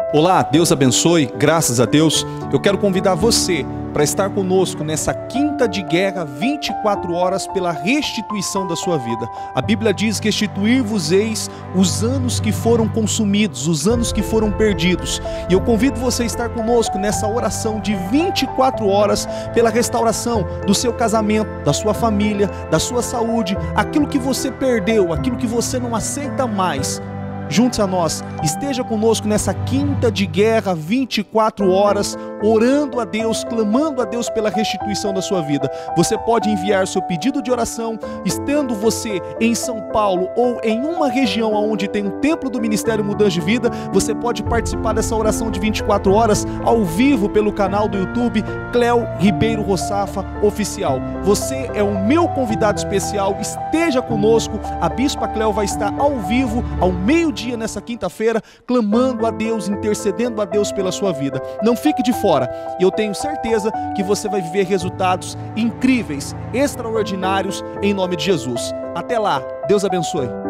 Olá, Deus abençoe, graças a Deus. Eu quero convidar você para estar conosco nessa quinta de guerra, 24 horas pela restituição da sua vida. A Bíblia diz que restituir-vos-eis os anos que foram consumidos, os anos que foram perdidos. E eu convido você a estar conosco nessa oração de 24 horas pela restauração do seu casamento, da sua família, da sua saúde, aquilo que você perdeu, aquilo que você não aceita mais. Junte-se a nós, esteja conosco nessa quinta de guerra, 24 horas, orando a Deus, clamando a Deus pela restituição da sua vida. Você pode enviar seu pedido de oração, estando você em São Paulo ou em uma região onde tem um templo do Ministério Mudança de Vida. Você pode participar dessa oração de 24 horas ao vivo pelo canal do YouTube Cléo Ribeiro Roçafa Oficial. Você é o meu convidado especial, esteja conosco. A Bispa Cléo vai estar ao vivo, ao meio-dia nessa quinta-feira, clamando a Deus, intercedendo a Deus pela sua vida. Não fique de fora, e eu tenho certeza que você vai viver resultados incríveis, extraordinários, em nome de Jesus. Até lá, Deus abençoe.